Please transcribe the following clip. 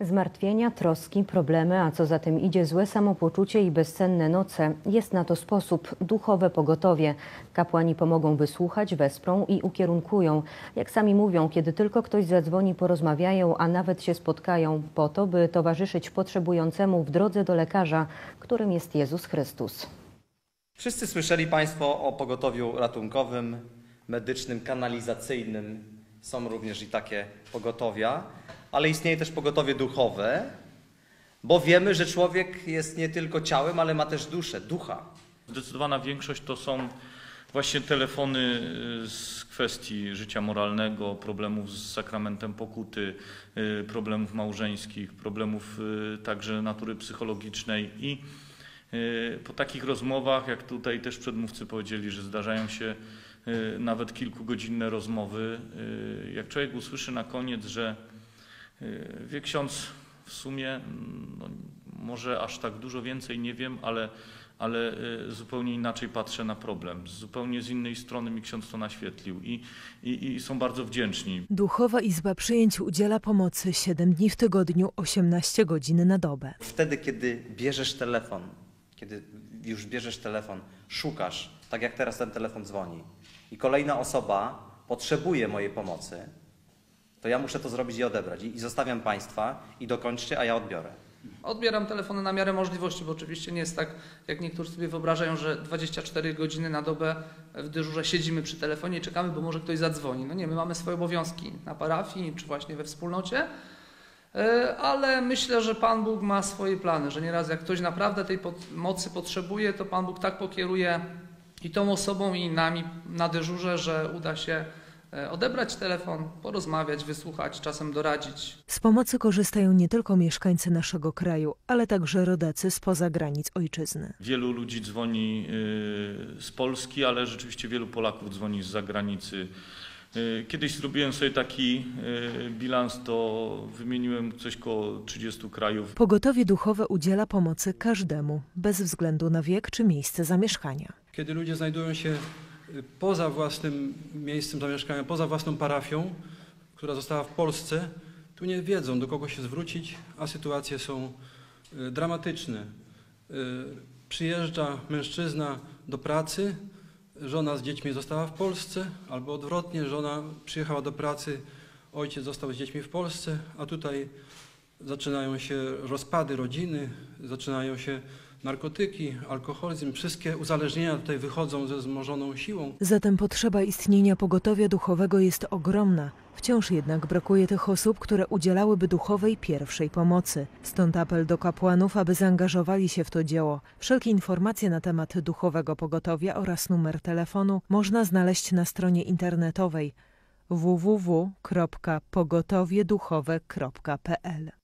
Zmartwienia, troski, problemy, a co za tym idzie złe samopoczucie i bezsenne noce. Jest na to sposób: duchowe pogotowie. Kapłani pomogą wysłuchać, wesprą i ukierunkują. Jak sami mówią, kiedy tylko ktoś zadzwoni, porozmawiają, a nawet się spotkają po to, by towarzyszyć potrzebującemu w drodze do lekarza, którym jest Jezus Chrystus. Wszyscy słyszeli Państwo o pogotowiu ratunkowym, medycznym, kanalizacyjnym. Są również i takie pogotowia, ale istnieje też pogotowie duchowe, bo wiemy, że człowiek jest nie tylko ciałem, ale ma też duszę, ducha. Zdecydowana większość to są właśnie telefony z kwestii życia moralnego, problemów z sakramentem pokuty, problemów małżeńskich, problemów także natury psychologicznej i po takich rozmowach, jak tutaj też przedmówcy powiedzieli, że zdarzają się nawet kilkugodzinne rozmowy, jak człowiek usłyszy na koniec, że wie ksiądz, w sumie no, może aż tak dużo więcej nie wiem, ale zupełnie inaczej patrzę na problem. Zupełnie z innej strony mi ksiądz to naświetlił i są bardzo wdzięczni. Duchowa Izba Przyjęć udziela pomocy 7 dni w tygodniu, 18 godzin na dobę. Wtedy, kiedy bierzesz telefon, szukasz, tak jak teraz ten telefon dzwoni i kolejna osoba potrzebuje mojej pomocy, to ja muszę to zrobić i odebrać. I zostawiam Państwa i dokończcie, a ja odbiorę. Odbieram telefony na miarę możliwości, bo oczywiście nie jest tak, jak niektórzy sobie wyobrażają, że 24 godziny na dobę w dyżurze siedzimy przy telefonie i czekamy, bo może ktoś zadzwoni. No nie, my mamy swoje obowiązki na parafii czy właśnie we wspólnocie, ale myślę, że Pan Bóg ma swoje plany, że nieraz jak ktoś naprawdę tej pomocy potrzebuje, to Pan Bóg tak pokieruje i tą osobą, i nami na dyżurze, że uda się odebrać telefon, porozmawiać, wysłuchać, czasem doradzić. Z pomocy korzystają nie tylko mieszkańcy naszego kraju, ale także rodacy spoza granic ojczyzny. Wielu ludzi dzwoni z Polski, ale rzeczywiście wielu Polaków dzwoni z zagranicy. Kiedyś zrobiłem sobie taki bilans, to wymieniłem coś koło 30 krajów. Pogotowie duchowe udziela pomocy każdemu, bez względu na wiek czy miejsce zamieszkania. Kiedy ludzie znajdują się poza własnym miejscem zamieszkania, poza własną parafią, która została w Polsce, tu nie wiedzą, do kogo się zwrócić, a sytuacje są dramatyczne. Przyjeżdża mężczyzna do pracy, żona z dziećmi została w Polsce, albo odwrotnie, żona przyjechała do pracy, ojciec został z dziećmi w Polsce, a tutaj zaczynają się rozpady rodziny, zaczynają się narkotyki, alkoholizm, wszystkie uzależnienia tutaj wychodzą ze wzmożoną siłą. Zatem potrzeba istnienia pogotowia duchowego jest ogromna. Wciąż jednak brakuje tych osób, które udzielałyby duchowej pierwszej pomocy. Stąd apel do kapłanów, aby zaangażowali się w to dzieło. Wszelkie informacje na temat duchowego pogotowia oraz numer telefonu można znaleźć na stronie internetowej www.pogotowieduchowe.pl.